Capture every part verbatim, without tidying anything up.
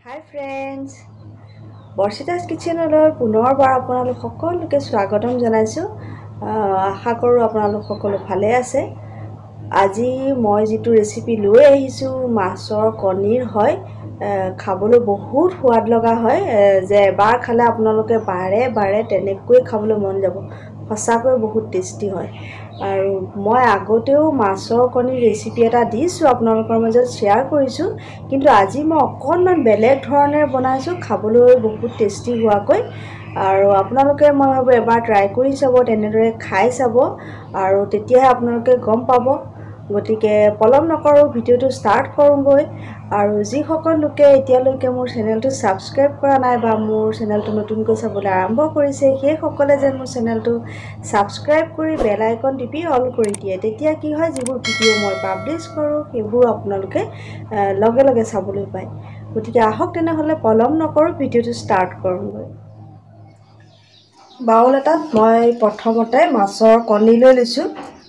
Hi friends, Borshita's Kitchenলৈ পুনৰবাৰ আপোনালোক সকলোকে স্বাগতম জনাইছো। আশা কৰো আপোনালোক সকলো ভালে আছে। আজি মই যেটো ৰেচিপি লৈ আহিছো মাছৰ কণীৰ হয়, খাবলৈ বহুত সোৱাদ লগা হয়, যে এবাৰ খালে আপোনালোকে বাৰে বাৰে তেনেকৈ খাবলৈ মন যাব। সঁচাকৈ বহুত টেষ্টি হয়। আৰু মই আগতেও মাছৰ কণীৰ ৰেচিপি এটা দিছো আপোনালোকৰ মাজত শেয়াৰ কৰিছো, কিন্তু আজি মই অকনমান বেলেগ ধৰণে বনাইছো, খাবলৈ বহুত টেষ্টি হোৱাকৈ। আৰু আপোনালোকে মই ভাবো এবাৰ ট্ৰাই কৰি চাব, তেনেদৰে খাই চাব, আৰু তেতিয়াহে আপোনালোকে গম পাব। গতিকে পলম নকৰো, ভিডিওটো ষ্টাৰ্ট কৰোঁগৈ। আৰু যিসকল লোকে এতিয়ালৈকে মোৰ চেনেলটো সাবস্ক্ৰাইব কৰা নাই বা মোৰ চেনেলটো নতুনকৈ চাবলৈ আৰম্ভ কৰিছে, সেই সকলে যেন মোৰ চেনেলটো সাবস্ক্ৰাইব কৰি বেল আইকন টিপি অল কৰি দিয়ে। তেতিয়া কি হয়, যিবোৰ ভিডিও মই পাবলিশ কৰোঁ সেইবোৰ আপোনালোকে লগে লগে চাবলৈ পায়। গতিকে আহক তেনেহ'লে পলম নকৰো, ভিডিওটো ষ্টাৰ্ট কৰোঁগৈ। বাউল এটাত মই প্ৰথমতে মাছৰ কণী লৈ লৈছো।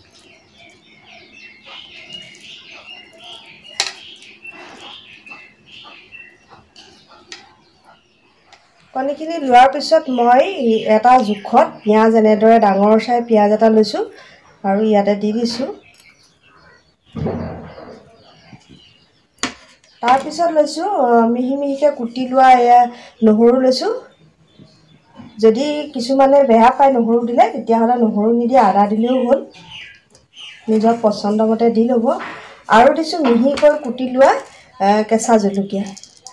কণীখিনি লোৱাৰ পিছত মই এটা জোখত পিঁয়াজ, এনেদৰে ডাঙৰ চাই পিঁয়াজ এটা লৈছো আৰু ইয়াতে দি দিছো। তাৰ পিছত লৈছো মিহি মিহিকে কুটি লোৱা এয়া নহৰু লৈছো। যদি কিছুমানে বেয়া পায় নহৰু দিলে, তেতিয়াহ'লে নহৰু নিদি আদা দিলেও হ'ল, নিজৰ পছন্দ মতে দি ল'ব। আৰু দিছো মিহিকৈ কুটি লোৱা কেঁচা জলকীয়া।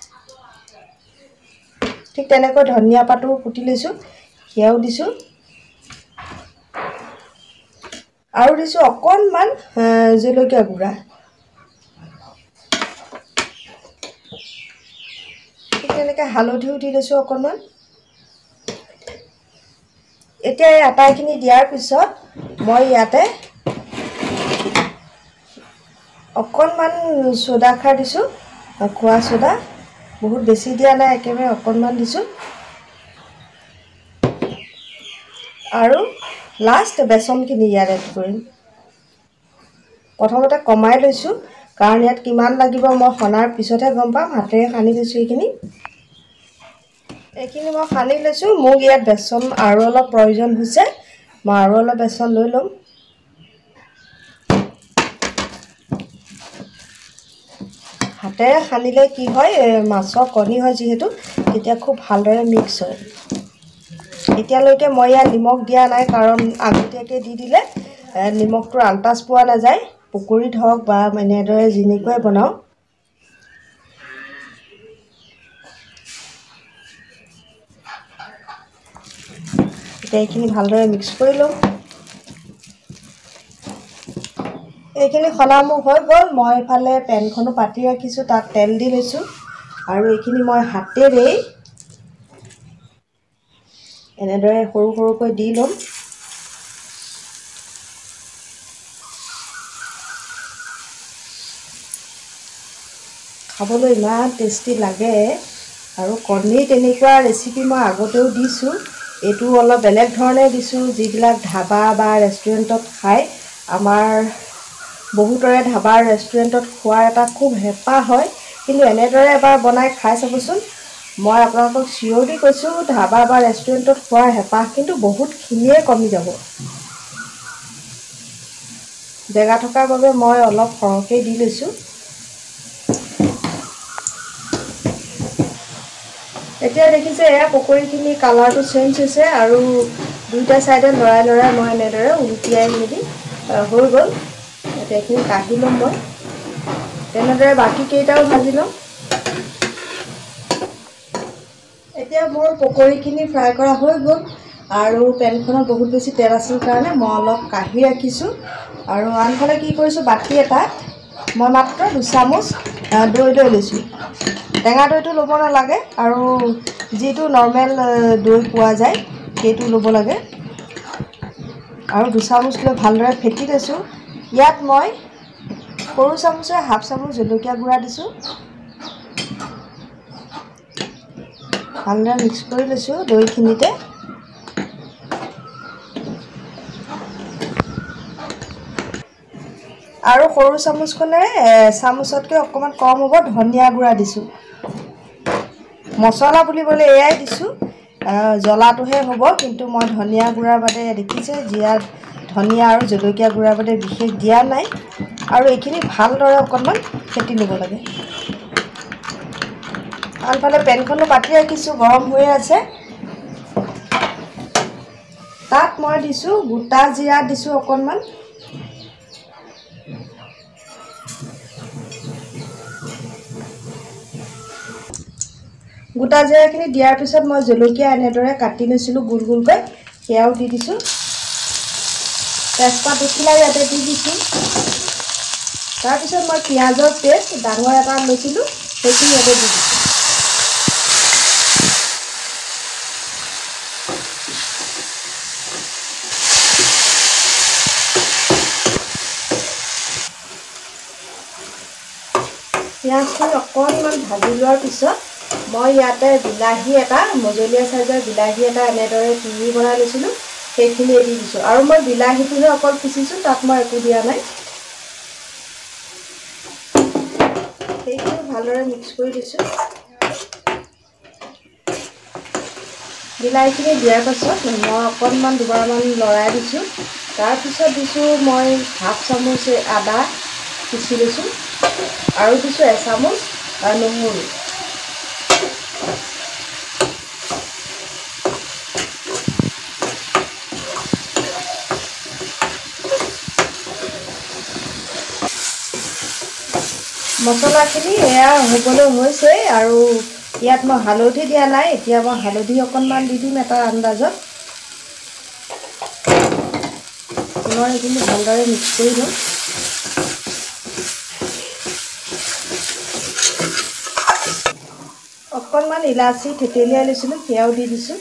ঠিক তেনেকৈ ধনিয়া পাতো কুটি লৈছো, সেয়াও দিছো। আৰু দিছো অকনমান জলকীয়া গুড়া। ঠিক তেনেকৈ হালধিও দি লৈছো অকনমান। এতিয়া এই আটাইখিনি দিয়াৰ পিছত মই ইয়াতে অকনমান সোডা খাৰ দিছো, খোৱা সোডা। বহুত বেছি দিয়া নাই, একেবাৰে অকনমান দিছো। আৰু লাষ্ট বেচনখিনি ইয়াত এড কৰিম। প্ৰথমতে কমাই লৈছো, কাৰণ ইয়াত কিমান লাগিব মই খনাৰ পিছতহে গম পাম। হাতেৰে সানি লৈছো এইখিনি। এইখিনি মই সানি লৈছো। মোক ইয়াত বেচন আৰু অলপ প্ৰয়োজন হৈছে, মই আৰু অলপ বেচন লৈ ল'ম। হাতেৰে সানিলে কি হয়, মাছৰ কণী হয় যিহেতু, তেতিয়া খুব ভালদৰে মিক্স হয়। এতিয়ালৈকে মই ইয়াত নিমখ দিয়া নাই, কাৰণ আগতীয়াকৈ দি দিলে নিমখটো আন্তাজ পোৱা নাযায়। পকৰীত হওক বা এনেদৰে যেনেকৈ বনাওঁ। এতিয়া এইখিনি ভালদৰে মিক্স কৰি লওঁ। এইখিনি সনা মোৰ হৈ গ'ল। মই এফালে পেনখনো পাতি ৰাখিছোঁ, তাত তেল দি লৈছোঁ। আৰু এইখিনি মই হাতেৰে এনেদৰে সৰু সৰুকৈ দি ল'ম। খাবলৈ ইমান টেষ্টি লাগে। আৰু কণী তেনেকুৱা ৰেচিপি মই আগতেও দিছোঁ, এইটো অলপ বেলেগ ধৰণে দিছোঁ। যিবিলাক ধাবা বা ৰেষ্টুৰেণ্টত খায়, আমাৰ বহুতৰে ধাবা ৰেষ্টুৰেণ্টত খোৱাৰ এটা খুব হেঁপাহ হয়, কিন্তু এনেদৰে এবাৰ বনাই খাই চাবচোন। মই আপোনালোকক চিঞৰলি কৈছোঁ, ধাবা বা ৰেষ্টুৰেণ্টত খোৱাৰ হেঁপাহ কিন্তু বহুতখিনিয়ে কমি যাব। জেগা থকাৰ বাবে মই অলপ সৰহকৈ দি লৈছোঁ। এতিয়া দেখিছে, এয়া পকৰীখিনি কালাৰটো চেঞ্জ হৈছে, আৰু দুইটা চাইডে লৰাই লৰাই মই এনেদৰে উলটিয়াই মেলি হৈ গ'ল। এতিয়া এইখিনি কাঢ়ি ল'ম মই। তেনেদৰে বাকীকেইটাও ভাজি ল'ম। এতিয়া মোৰ পকৰীখিনি ফ্ৰাই কৰা হৈ গ'ল, আৰু পেনখনত বহুত বেছি তেল আছিল কাৰণে মই অলপ কাঢ়ি ৰাখিছোঁ। আৰু আনফালে কি কৰিছোঁ, বাতি এটাত মই মাত্ৰ দুচামুচ দৈ লৈ লৈছোঁ। টেঙা দৈটো ল'ব নালাগে, আৰু যিটো নৰ্মেল দৈ পোৱা যায় সেইটো ল'ব লাগে। আৰু দুচামুচ লৈ ভালদৰে ফেটি লৈছোঁ। ইয়াত মই সৰু চামুচে হাফ চামুচ জলকীয়া গুড়া দিছোঁ। ভালদৰে মিক্স কৰি লৈছোঁ দৈখিনিতে। আৰু সৰু চামুচখনেৰে চামুচতকৈ অকণমান কম হ'ব ধনিয়া গুড়া দিছোঁ। মছলা বুলিবলৈ এয়াই দিছোঁ, জ্বলাটোহে হ'ব, কিন্তু মই ধনিয়া গুড়াৰ বাদে দেখিছে জিৰা ধনিয়া আৰু জলকীয়া গুড়াৰ বাদে বিশেষ দিয়া নাই। আৰু এইখিনি ভালদৰে অকণমান ফেটি ল'ব লাগে। আনফালে পেনখনো পাতি ৰাখিছোঁ, গৰম হৈ আছে। তাত মই দিছোঁ গোটা জিৰা দিছোঁ অকণমান, গোটা জিৰাখিনি দিয়াৰ পিছত মই জলকীয়া এনেদৰে কাটি লৈছিলোঁ গোল গোলকৈ, সেয়াও দি দিছোঁ। তেজপাত দুখিলা ইয়াতে দি দিছোঁ। তাৰপিছত মই পিঁয়াজৰ পেষ্ট ডাঙৰ এটা লৈছিলোঁ, সেইখিনি ইয়াতে দি দিছোঁ। পিঁয়াজখিনি অকণমান ভাজি লোৱাৰ পিছত মই ইয়াতে বিলাহী এটা, মজলীয়া চাইজৰ বিলাহী এটা এনেদৰে পুৰি বনাই লৈছিলোঁ, সেইখিনি দি দিছোঁ। আৰু মই বিলাহীটোহে অকল পিচিছোঁ, তাত মই একো দিয়া নাই। সেইখিনি ভালদৰে মিক্স কৰি দিছোঁ। বিলাহীখিনি দিয়াৰ পাছত মই অকণমান দুবাৰমান লৰাই দিছোঁ। তাৰপিছত দিছোঁ মই হাফ চামুচ আদা পিচি লৈছোঁ, আৰু দিছোঁ এচামুচ নহৰু। মছলাখিনি এয়া হ'বলৈ হৈছে, আৰু ইয়াত মই হালধি দিয়া নাই। এতিয়া মই হালধি অকণমান দি দিম এটা আন্দাজত। পুনৰ এইখিনি ভালদৰে মিক্স কৰি দিওঁ। অকণমান ইলাচি থেতেলিয়াই লৈছিলোঁ, সেয়াও দি দিছোঁ।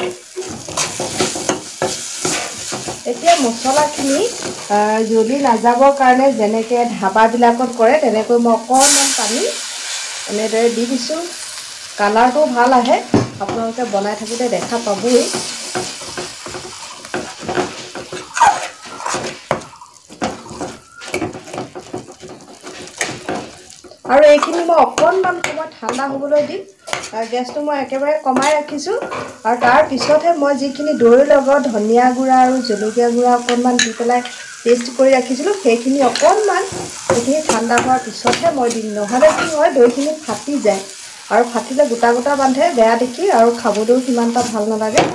এতিয়া মছলাখিনি জ্বলি নাযাবৰ কাৰণে যেনেকৈ ধাবাবিলাকত কৰে তেনেকৈ মই অকণমান পানী এনেদৰে দি দিছোঁ। কালাৰটো ভাল আহে, আপোনালোকে বনাই থাকোঁতে দেখা পাবই। আৰু এইখিনি মই অকণমান সময় ঠাণ্ডা হ'বলৈ দিম। গেছটো মই একেবাৰে কমাই ৰাখিছোঁ। আৰু তাৰ পিছতহে মই যিখিনি দৈৰ লগত ধনিয়া গুড়া আৰু জলকীয়া গুড়া অকণমান দি পেলাই পেষ্ট কৰি ৰাখিছিলোঁ, সেইখিনি অকণমান সেইখিনি ঠাণ্ডা হোৱাৰ পিছতহে মই দিম। নহ'লে কি হয়, দৈখিনি ফাটি যায়, আৰু ফাটিলে গোটা গোটা বান্ধে, বেয়া দেখি, আৰু খাবলৈও সিমান এটা ভাল নালাগে।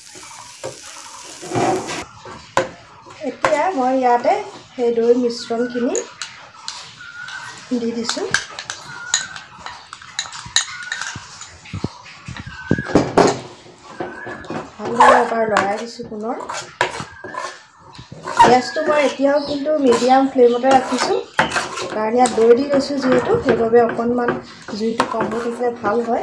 এতিয়া মই ইয়াতে সেই দৈ মিশ্ৰণখিনি দি দিছোঁ। ভালদৰে এবাৰ লৰাই দিছোঁ পুনৰ। গেছটো মই এতিয়াও কিন্তু মিডিয়াম ফ্লেমতে ৰাখিছোঁ, কাৰণ ইয়াত দৈ দি লৈছোঁ যিহেতু, সেইবাবে অকণমান জুইটো কম হৈ থাকিলে ভাল হয়।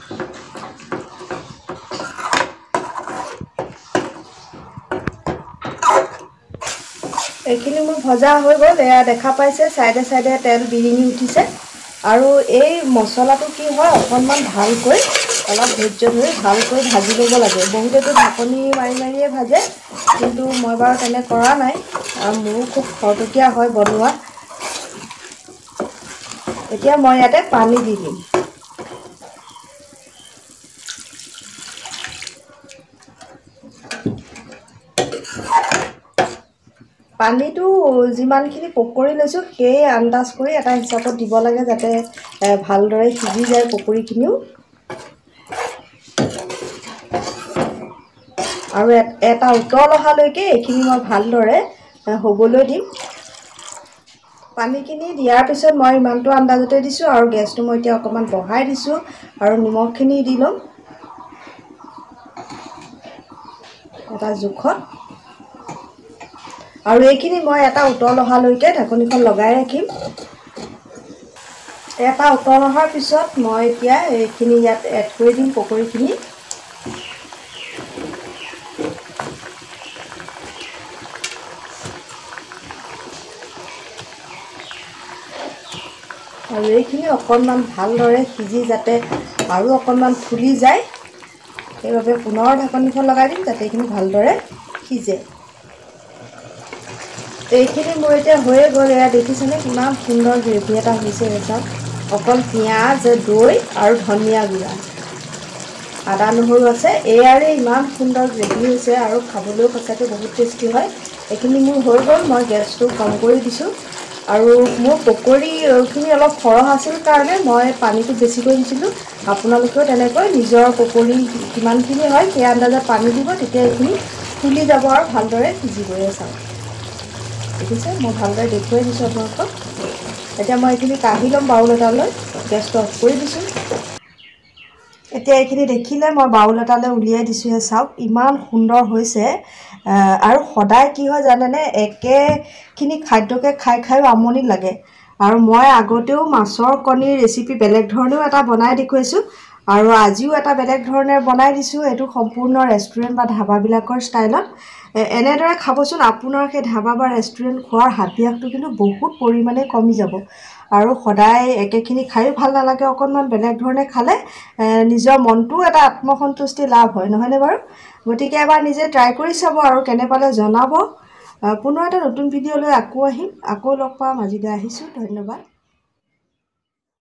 এইখিনি মোৰ ভজা হৈ গ'ল, এয়া দেখা পাইছে চাইডে চাইডে তেল বিৰিঙি উঠিছে। আৰু এই মছলাটো কি হয়, অকণমান ভালকৈ অলপ ধৈৰ্য ধৰি ভালকৈ ভাজি ল'ব লাগে। বহুতেতো ঢাকনি মাৰি মাৰিয়ে ভাজে, কিন্তু মই বাৰু তেনে কৰা নাই, আৰু মোৰো খুব খৰতকীয়া হয় বনোৱা। এতিয়া মই ইয়াতে পানী দি দিম। পানীটো যিমানখিনি পকৰি লৈছোঁ সেই আন্দাজ কৰি এটা হিচাপত দিব লাগে, যাতে ভালদৰে সিজি যায় পকৰিখিনিও। আৰু এটা উতল অহালৈকে এইখিনি মই ভালদৰে হ'বলৈ দিম। পানীখিনি দিয়াৰ পিছত মই ইমানটো আন্দাজতে দিছোঁ, আৰু গেছটো মই এতিয়া অকণমান বঢ়াই দিছোঁ, আৰু নিমখখিনি দি ল'ম এটা জোখত। আৰু এইখিনি মই এটা উতল অহালৈকে ঢাকনিখন লগাই ৰাখিম। এটা উতল অহাৰ পিছত মই এতিয়া এইখিনি ইয়াত এড কৰি দিম পকৰিখিনি। আৰু এইখিনি অকণমান ভালদৰে সিজি যাতে আৰু অকণমান ফুলি যায়, সেইবাবে পুনৰ ঢাকনিখন লগাই দিম, যাতে এইখিনি ভালদৰে সিজে। এইখিনি মোৰ এতিয়া হৈয়ে গ'ল। এয়া দেখিছেনে কিমান সুন্দৰ গ্ৰেভি এটা হৈছে। চাওক, অকল পিঁয়াজ, দৈ আৰু ধনিয়া গুড়া, আদা নহৰু আছে এয়াৰে ইমান সুন্দৰ গ্ৰেভি হৈছে আৰু খাবলৈও সঁচাকৈ বহুত টেষ্টি হয় এইখিনি মোৰ হৈ গ'ল মই গেছটো কম কৰি দিছোঁ আৰু মোৰ পকৰীখিনি অলপ সৰহ আছিল কাৰণে মই পানীটো বেছিকৈ দিছিলোঁ আপোনালোকেও তেনেকৈ নিজৰ পকৰী কিমানখিনি হয় সেই আন্দাজত পানী দিব তেতিয়া এইখিনি ফুলি যাব আৰু ভালদৰে সিজিবয়ে চাওক দেখিছে মই ভালদৰে দেখুৱাই দিছোঁ আপোনালোকক এতিয়া মই এইখিনি কাঢ়ি ল'ম বাউল এটালৈ গেছটো অফ কৰি দিছোঁ এতিয়া এইখিনি দেখিলে মই বাউল এটালৈ উলিয়াই দিছোঁ চাওক ইমান সুন্দৰ হৈছে আৰু সদায় কি হয় জানেনে একেখিনি খাদ্যকে খাই খাইও আমনি লাগে আৰু মই আগতেও মাছৰ কণীৰ ৰেচিপি বেলেগ ধৰণেও এটা বনাই দেখুৱাইছোঁ আৰু আজিও এটা বেলেগ ধৰণে বনাই দিছোঁ এইটো সম্পূৰ্ণ ৰেষ্টুৰেণ্ট বা ধাবাবিলাকৰ ষ্টাইলত এনেদৰে খাবচোন আপোনাৰ সেই ধাবা বা ৰেষ্টুৰেণ্ট খোৱাৰ হাবিয়াসটো কিন্তু বহুত পৰিমাণে কমি যাব আৰু সদায় একেখিনি খায়ো ভাল নালাগে অকণমান বেলেগ ধৰণে খালে নিজৰ মনটোও এটা আত্মসন্তুষ্টি লাভ হয় নহয়নে বাৰু গতিকে এবাৰ নিজে ট্ৰাই কৰি চাব আৰু কেনে পালে জনাব পুনৰ এটা নতুন ভিডিঅ' লৈ আকৌ আহিম আকৌ লগ পাম আজিলৈ আহিছোঁ ধন্যবাদ